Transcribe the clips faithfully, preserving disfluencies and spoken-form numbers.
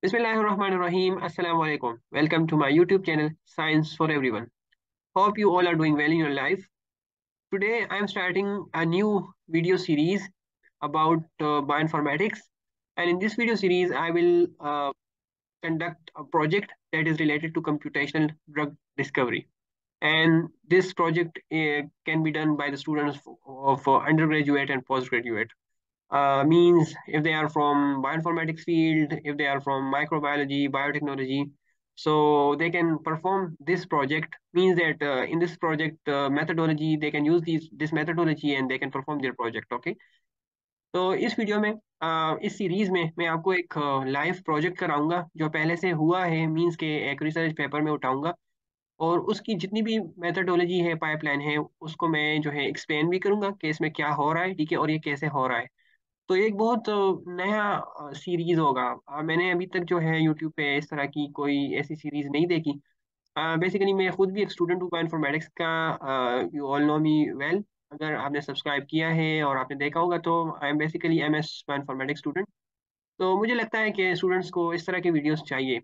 Bismillahirrahmanirrahim. Assalamu alaikum. Welcome to my YouTube channel, Science for Everyone. Hope you all are doing well in your life. Today, I am starting a new video series about uh, bioinformatics. And in this video series, I will uh, conduct a project that is related to computational drug discovery. And this project uh, can be done by the students of uh, undergraduate and postgraduate. Uh, means if they are from bioinformatics field, if they are from microbiology, biotechnology, so they can perform this project. Means that uh, in this project uh, methodology, they can use these this methodology and they can perform their project. Okay. तो इस video में uh, इस series में मैं आपको एक live project कराऊंगा जो पहले से हुआ है, मींस के एक रिसर्च पेपर में उठाऊंगा और उसकी जितनी भी मेथडोलॉजी है, पाइपलाइन है, उसको मैं जो है एक्सप्लेन भी करूंगा कि इसमें क्या हो रहा है, ठीक है, और ये कैसे हो रहा है। तो ये एक बहुत अ, नया सीरीज होगा। अ, मैंने अभी तक जो है यूट्यूब पे इस तरह की कोई ऐसी सीरीज नहीं देखी। बेसिकली मैं खुद भी एक स्टूडेंट हूँ इन्फॉर्मेटिक्स का। You all know me well. अगर आपने सब्सक्राइब किया है और आपने देखा होगा तो I am basically M S informatics student. तो मुझे लगता है कि स्टूडेंट्स को इस तरह की वीडियोस चाहिए।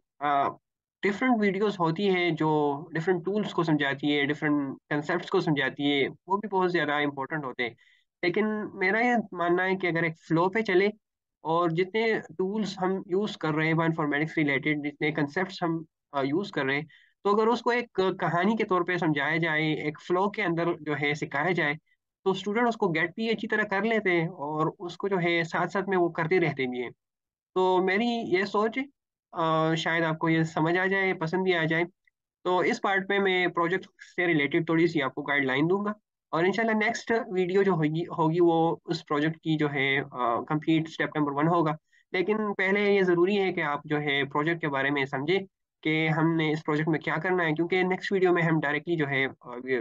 डिफरेंट वीडियोस होती हैं जो डिफरेंट टूल्स को समझाती है, डिफरेंट कंसेप्ट को समझाती है, वो भी बहुत ज़्यादा इंपॉर्टेंट होते हैं। लेकिन मेरा ये मानना है कि अगर एक फ्लो पे चले और जितने टूल्स हम यूज़ कर रहे हैं इन्फॉर्मेटिक्स रिलेटेड, जितने कंसेप्ट हम यूज़ कर रहे हैं, तो अगर उसको एक कहानी के तौर पे समझाया जाए, एक फ्लो के अंदर जो है सिखाया जाए, तो स्टूडेंट उसको गेट भी अच्छी तरह कर लेते हैं और उसको जो है साथ साथ में वो करते रहते भी हैं। तो मेरी ये सोच है, अ, शायद आपको ये समझ आ जाए, पसंद भी आ जाए। तो इस पार्ट में मैं प्रोजेक्ट से रिलेटेड थोड़ी सी आपको गाइडलाइन दूंगा और इंशाल्लाह नेक्स्ट वीडियो जो होगी होगी वो उस प्रोजेक्ट की जो है कंप्लीट स्टेप नंबर वन होगा। लेकिन पहले ये ज़रूरी है कि आप जो है प्रोजेक्ट के बारे में समझें कि हमने इस प्रोजेक्ट में क्या करना है, क्योंकि नेक्स्ट वीडियो में हम डायरेक्टली जो है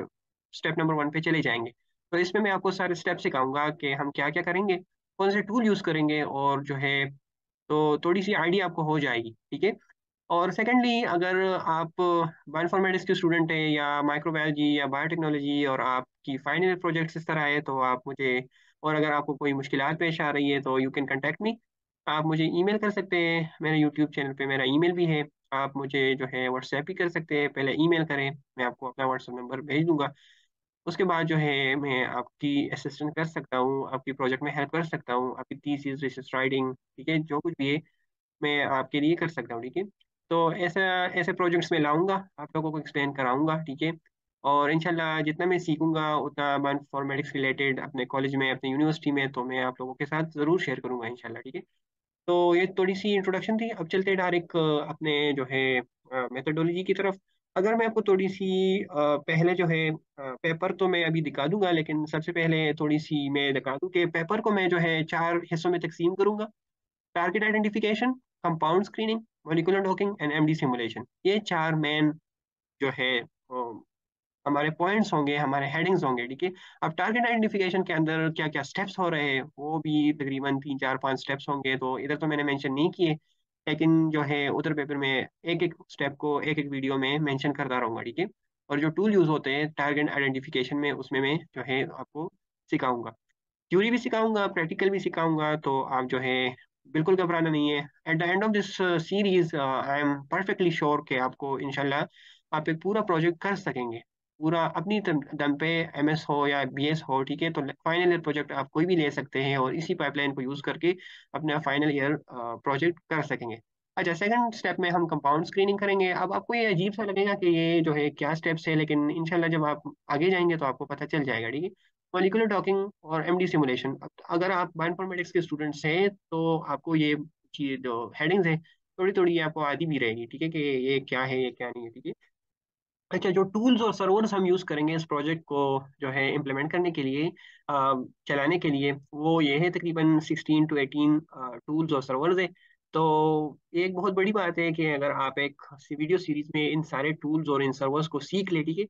स्टेप नंबर वन पे चले जाएंगे। तो इसमें मैं आपको सारे स्टेप सिखाऊंगा कि हम क्या क्या करेंगे, कौन से टूल यूज़ करेंगे, और जो है तो थोड़ी सी आइडिया आपको हो जाएगी, ठीक है। और सेकेंडली, अगर आप बायोइन्फॉर्मेटिक्स के स्टूडेंट हैं या माइक्रोबायोलॉजी या बायोटेक्नोलॉजी और आपकी फाइनल प्रोजेक्ट्स इस तरह है, तो आप मुझे, और अगर आपको कोई मुश्किलात पेश आ रही है तो यू कैन कांटेक्ट मी। आप मुझे ईमेल कर सकते हैं, मेरे यूट्यूब चैनल पे मेरा ईमेल भी है। आप मुझे जो है व्हाट्सएप भी कर सकते हैं, पहले ईमेल करें, मैं आपको अपना व्हाट्सएप नंबर भेज दूंगा। उसके बाद जो है मैं आपकी असिस्टेंट कर सकता हूँ, आपकी प्रोजेक्ट में हेल्प कर सकता हूँ, आपकी थीसिस, रिसर्च राइटिंग, ठीक है, जो कुछ भी है मैं आपके लिए कर सकता हूँ, ठीक है। तो ऐसा ऐसे प्रोजेक्ट्स में लाऊंगा, आप लोगों को एक्सप्लेन कराऊंगा, ठीक है। और इंशाल्लाह जितना मैं सीखूंगा उतना बायोइन्फॉर्मेटिक्स रिलेटेड अपने कॉलेज में, अपने यूनिवर्सिटी में, तो मैं आप लोगों के साथ ज़रूर शेयर करूंगा इंशाल्लाह, ठीक है। तो ये थोड़ी सी इंट्रोडक्शन थी, अब चलते डायरेक्ट अपने जो है मेथोडोलॉजी की तरफ। अगर मैं आपको थोड़ी सी अ, पहले जो है पेपर तो मैं अभी दिखा दूंगा, लेकिन सबसे पहले थोड़ी सी मैं दिखा दूं कि पेपर को मैं जो है चार हिस्सों में तकसीम करूंगा। Target identification, compound screening, molecular docking and MD simulation, ये चार मेन जो है अ, हमारे पॉइंट्स होंगे, हमारे हेडिंग्स होंगे, ठीक है। अब टारगेट आइडेंटिफिकेशन के अंदर क्या क्या स्टेप्स हो रहे हैं, वो भी तकरीबन तीन चार पांच स्टेप्स होंगे, तो इधर तो मैंने मेंशन नहीं किए, लेकिन जो है उधर पेपर में एक एक स्टेप को एक एक वीडियो में मेंशन करता रहूंगा, ठीक है। और जो टूल यूज होते हैं टारगेट आइडेंटिफिकेशन में, उसमें मैं जो है आपको सिखाऊंगा, थ्योरी भी सिखाऊंगा, प्रैक्टिकल भी सिखाऊंगा। तो आप जो है बिल्कुल घबराना नहीं है। At the end of this series I am perfectly sure कि आपको इंशाल्लाह आप एक पूरा प्रोजेक्ट कर सकेंगे, पूरा अपनी दम दम पे, एमएस हो या बीएस हो, ठीक है। तो फाइनल ईयर प्रोजेक्ट आप कोई भी ले सकते हैं और इसी पाइपलाइन को यूज करके अपना फाइनल ईयर प्रोजेक्ट कर सकेंगे। अच्छा, सेकंड स्टेप में हम कंपाउंड स्क्रीनिंग करेंगे। अब आपको ये अजीब सा लगेगा कि ये जो है क्या स्टेप्स है, लेकिन इंशाल्लाह जब आप आगे जाएंगे तो आपको पता चल जाएगा, ठीक है। मॉलिक्यूलर डॉकिंग और एमडी सिमुलेशन, अगर आप बायोइन्फॉर्मेटिक्स के स्टूडेंट्स हैं तो आपको ये चीज जो हेडिंग्स है थोड़ी थोड़ी आपको आती भी रहेगी, ठीक है, कि ये क्या है, ये क्या नहीं है, ठीक है। अच्छा, जो टूल्स और सर्वर्स हम यूज करेंगे इस प्रोजेक्ट को जो है इम्प्लीमेंट करने के लिए, अ, चलाने के लिए, वो ये है तकरीबन सिक्सटीन टू एटीन टूल्स और सर्वर्स है। तो ये एक बहुत बड़ी बात है कि अगर आप एक वीडियो सीरीज में इन सारे टूल्स और इन सर्वर्स को सीख ले, ठीक है,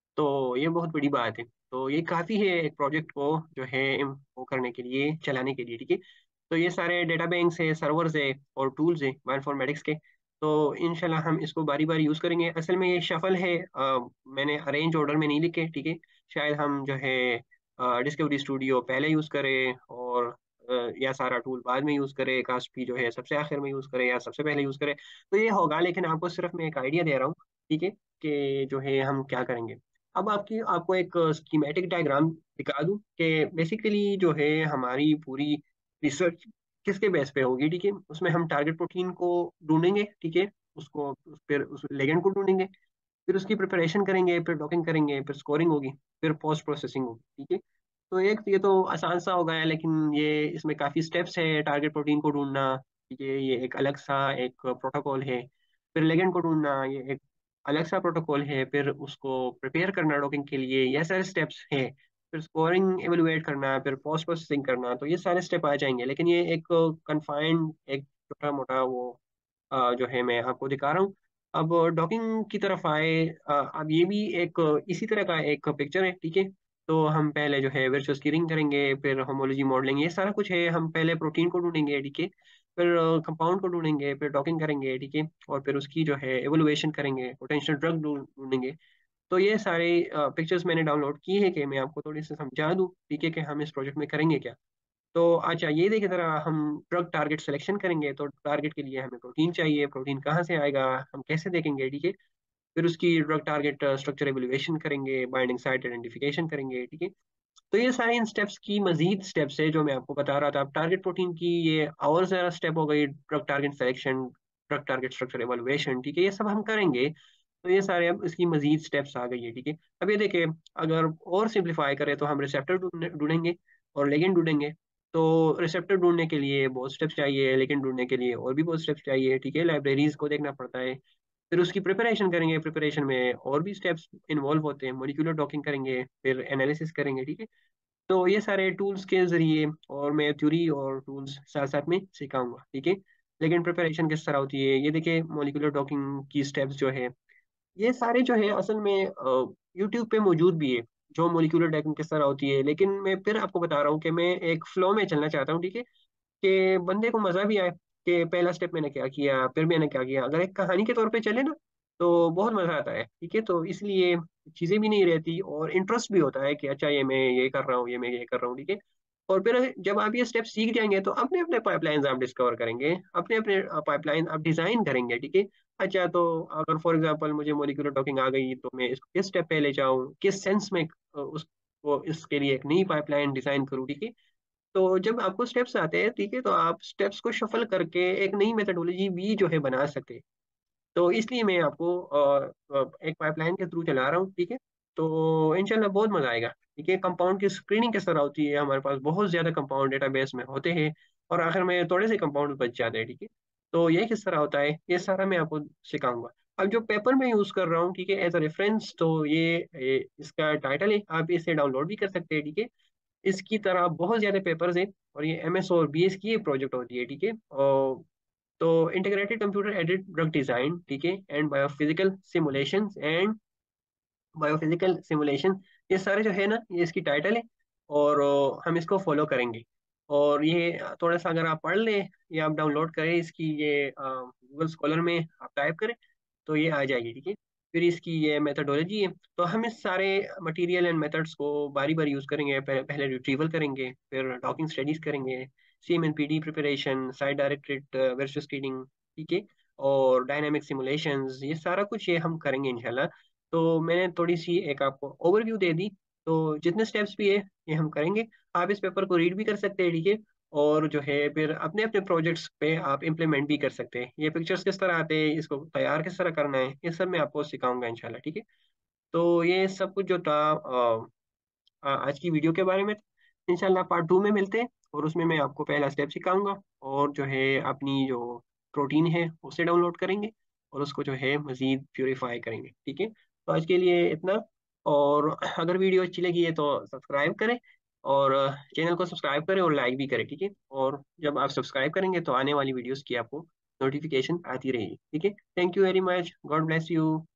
तो ये बहुत बड़ी बात है। तो ये काफ़ी है एक प्रोजेक्ट को जो है इम- वो करने के लिए, चलाने के लिए, ठीक है। तो ये सारे डेटा बैंक्स है, सर्वर्स है और टूल्स है बायोइन्फॉर्मेटिक्स के। तो इंशाल्लाह हम इसको बारी बारी यूज़ करेंगे। असल में ये शफल है, अ, मैंने अरेंज ऑर्डर में नहीं लिखे, ठीक है। शायद हम जो है डिस्कवरी स्टूडियो पहले यूज़ करें और या सारा टूल बाद में यूज़ करे, कास्पी जो है सबसे आखिर में यूज़ करे या सबसे पहले यूज़ करे, तो ये होगा। लेकिन आपको सिर्फ मैं एक आइडिया दे रहा हूँ, ठीक है, कि जो है हम क्या करेंगे। अब आपकी आपको एक स्कीमेटिक डायग्राम दिखा दूँ कि बेसिकली जो है हमारी पूरी रिसर्च किसके बेस पे होगी, ठीक है। उसमें हम टारगेट प्रोटीन को ढूंढेंगे, ठीक है, उसको फिर उस लेगेंड को ढूंढेंगे, फिर उसकी प्रिपरेशन करेंगे, फिर डॉकिंग करेंगे, फिर स्कोरिंग होगी, फिर पोस्ट प्रोसेसिंग होगी, ठीक है। तो एक ये तो आसान सा हो गया, लेकिन ये इसमें काफ़ी स्टेप्स है टारगेट प्रोटीन को ढूंढना, ठीक है, ये एक अलग सा एक प्रोटोकॉल है। फिर लेगेंड को ढूंढना, ये एक अलग सा प्रोटोकॉल है। फिर उसको प्रिपेयर करना डॉकिंग के लिए, ये सारे स्टेप्स हैं। फिर स्कोरिंग एवेलुएट करना, फिर पोस्ट प्रोसेसिंग करना, तो ये सारे स्टेप आ जाएंगे। लेकिन ये एक कन्फाइंड एक छोटा मोटा वो अ, जो है मैं आपको दिखा रहा हूँ। अब डॉकिंग की तरफ आए, अ, अब ये भी एक इसी तरह का एक पिक्चर है, ठीक है। तो हम पहले जो है वर्चुअल स्क्रीनिंग करेंगे, फिर होमोलॉजी मॉडलिंग, ये सारा कुछ है। हम पहले प्रोटीन को ढूंढेंगे, ठीक है, फिर कंपाउंड को ढूंढेंगे, फिर डॉकिंग करेंगे, ठीक है, और फिर उसकी जो है एवोल्यूएशन करेंगे, पोटेंशियल ड्रग ढूंढेंगे। तो ये सारे पिक्चर्स मैंने डाउनलोड किए हैं कि मैं आपको थोड़ी सी समझा दूँ, ठीक है, कि हम इस प्रोजेक्ट में करेंगे क्या। तो अच्छा ये देखिए ज़रा, हम ड्रग टारगेट सिलेक्शन करेंगे, तो टारगेट के लिए हमें प्रोटीन चाहिए। प्रोटीन कहाँ से आएगा, हम कैसे देखेंगे, ठीक है। फिर उसकी ड्रग टारगेट स्ट्रक्चर एवेल्युएशन करेंगे, बाइंडिंग साइट आइडेंटिफिकेशन करेंगे, ठीक है। तो ये सारे इन स्टेप्स की मजीद स्टेप्स है जो मैं आपको बता रहा था। अब टारगेट प्रोटीन की ये और ज़्यादा स्टेप हो गई, drug target selection, drug target structure evaluation, ठीक है, ये सब हम करेंगे। तो ये सारे अब इसकी मजीद स्टेप्स आ गई है, ठीक है। अब ये देखिए, अगर और सिंप्लीफाई करें तो हम रिसेप्टर ढूंढेंगे और लेगेंड ढूंढेंगे। तो रिसेप्टर ढूंढने के लिए बहुत स्टेप्स चाहिए, लेकिन ढूंढने के लिए और भी बहुत स्टेप्स चाहिए, ठीक है। लाइब्रेरीज को देखना पड़ता है। फिर उसकी प्रिपरेशन करेंगे, प्रिपरेशन में और भी स्टेप्स इन्वॉल्व होते हैं। मॉलिक्यूलर डॉकिंग करेंगे, फिर एनालिसिस करेंगे, ठीक है। तो ये सारे टूल्स के जरिए, और मैं थ्योरी और टूल्स साथ साथ में सिखाऊंगा, ठीक है। लेकिन प्रिपरेशन किस तरह होती है, ये देखिए मॉलिक्यूलर डॉकिंग की स्टेप्स जो है, ये सारे जो है असल में यूट्यूब पे मौजूद भी है, जो मोलिकुलर डायग्राम किस तरह होती है। लेकिन मैं फिर आपको बता रहा हूँ कि मैं एक फ्लो में चलना चाहता हूँ, ठीक है, कि बंदे को मजा भी आए कि पहला स्टेप मैंने क्या किया, फिर मैंने क्या किया। अगर एक कहानी के तौर पे चले ना, तो बहुत मजा आता है, ठीक है। तो इसलिए चीजें भी नहीं रहती और इंटरेस्ट भी होता है कि अच्छा ये मैं ये कर रहा हूँ, ये मैं ये कर रहा हूँ, ठीक है। और फिर जब आप ये स्टेप सीख जाएंगे तो अपने अपने पाइपलाइंस आप डिस्कवर करेंगे, अपने अपने पाइपलाइन आप डिजाइन करेंगे, ठीक है। अच्छा, तो अगर फॉर एग्जांपल मुझे मोलिकुलर टॉकिंग आ गई, तो मैं इसको किस स्टेप पे ले जाऊँ, किस सेंस में अ, उसको इसके लिए एक नई पाइपलाइन डिजाइन करूँ, ठीक है। तो जब आपको स्टेप्स आते हैं, ठीक है, तो आप स्टेप्स को शफल करके एक नई मेथोडोलॉजी भी जो है बना सकते हैं। तो इसलिए मैं आपको अ, अ, एक पाइपलाइन के थ्रू चला रहा हूँ, ठीक है। तो इंशाल्लाह बहुत मजा आएगा, ठीक है। कंपाउंड की स्क्रीनिंग किस तरह होती है, हमारे पास बहुत ज्यादा कंपाउंड डेटाबेस में होते हैं, और आखिर में थोड़े से कंपाउंड बच जाते हैं, ठीक है। तो ये किस तरह होता है, ये सारा मैं आपको सिखाऊंगा। अब जो पेपर मैं यूज कर रहा हूँ, ठीक है, एज अ रेफरेंस, तो ये, ये इसका टाइटल है, आप इसे डाउनलोड भी कर सकते हैं, ठीक है। इसकी तरह बहुत ज्यादा पेपर्स हैं, और ये एम एस और बी एस की प्रोजेक्ट होती है, ठीक है। और तो integrated computer aided drug design, ठीक है, and biophysical simulations and biophysical simulation, ये सारे जो है ना, ये इसकी टाइटल है। और अ, हम इसको फॉलो करेंगे। और ये थोड़ा सा अगर आप पढ़ लें या आप डाउनलोड करें इसकी, ये गूगल स्कॉलर में आप टाइप करें तो ये आ जाएगी, ठीक है। फिर इसकी ये मेथडोलॉजी है। तो हम इस सारे मटेरियल एंड मेथड्स को बारी बारी यूज करेंगे। पहले पहले रिट्रीवल करेंगे, फिर डॉकिंग स्टडीज करेंगे, C M N P D preparation, site directed virtual screening, ठीक है, और डायनामिक सिमुलेशंस, ये सारा कुछ ये हम करेंगे इंशाल्लाह। तो मैंने थोड़ी सी एक आपको ओवरव्यू दे दी। तो जितने स्टेप्स भी है ये हम करेंगे। आप इस पेपर को रीड भी कर सकते हैं, ठीक है, और जो है फिर अपने अपने प्रोजेक्ट्स पे आप इम्प्लीमेंट भी कर सकते हैं। ये पिक्चर्स किस तरह आते हैं, इसको तैयार किस तरह करना है, ये सब मैं आपको सिखाऊंगा इंशाल्लाह, ठीक है। तो ये सब कुछ जो था अ, अ, आज की वीडियो के बारे में। इंशाल्लाह पार्ट टू में मिलते हैं, और उसमें मैं आपको पहला स्टेप सिखाऊंगा, और जो है अपनी जो प्रोटीन है उसे डाउनलोड करेंगे, और उसको जो है मज़ीद प्योरीफाई करेंगे, ठीक है। तो आज के लिए इतना। और अगर वीडियो अच्छी लगी है तो सब्सक्राइब करें, और चैनल को सब्सक्राइब करें और लाइक भी करें, ठीक है। और जब आप सब्सक्राइब करेंगे तो आने वाली वीडियोस की आपको नोटिफिकेशन आती रहेगी, ठीक है। Thank you very much, God bless you.